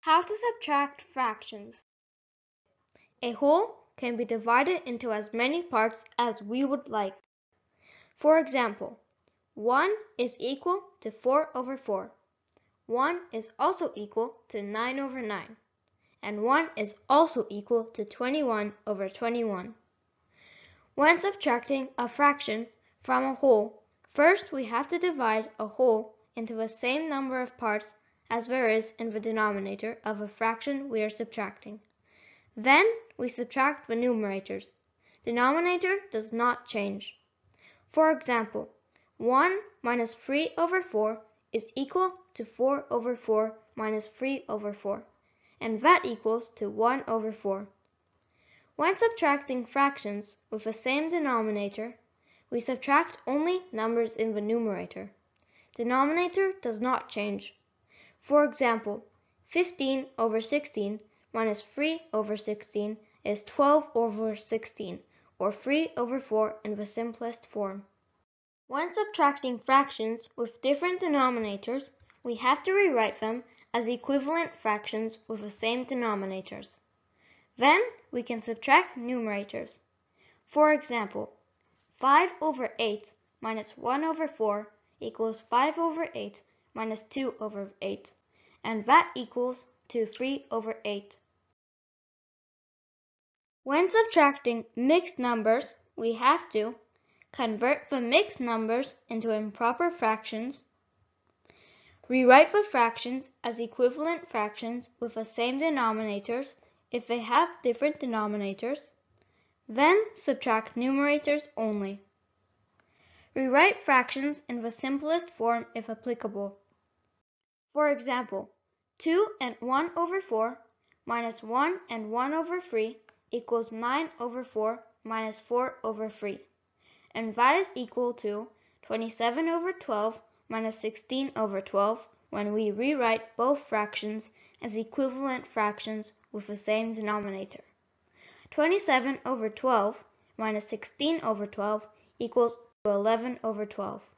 How to subtract fractions. A whole can be divided into as many parts as we would like. For example, 1 is equal to 4 over 4. 1 is also equal to 9 over 9. And 1 is also equal to 21 over 21. When subtracting a fraction from a whole, first we have to divide a whole into the same number of parts as there is in the denominator of a fraction we are subtracting. Then we subtract the numerators. Denominator does not change. For example, 1 minus 3 over 4 is equal to 4 over 4 minus 3 over 4, and that equals to 1 over 4. When subtracting fractions with the same denominator, we subtract only numbers in the numerator. Denominator does not change. For example, 15 over 16 minus 3 over 16 is 12 over 16, or 3 over 4 in the simplest form. When subtracting fractions with different denominators, we have to rewrite them as equivalent fractions with the same denominators. Then we can subtract numerators. For example, 5 over 8 minus 1 over 4 equals 5 over 8 minus 2 over 8, and that equals to 3 over 8. When subtracting mixed numbers, we have to convert the mixed numbers into improper fractions, rewrite the fractions as equivalent fractions with the same denominators if they have different denominators, then subtract numerators only. Rewrite fractions in the simplest form if applicable. For example, 2 and 1 over 4 minus 1 and 1 over 3 equals 9 over 4 minus 4 over 3. And that is equal to 27 over 12 minus 16 over 12 when we rewrite both fractions as equivalent fractions with the same denominator. 27 over 12 minus 16 over 12 equals 11 over 12.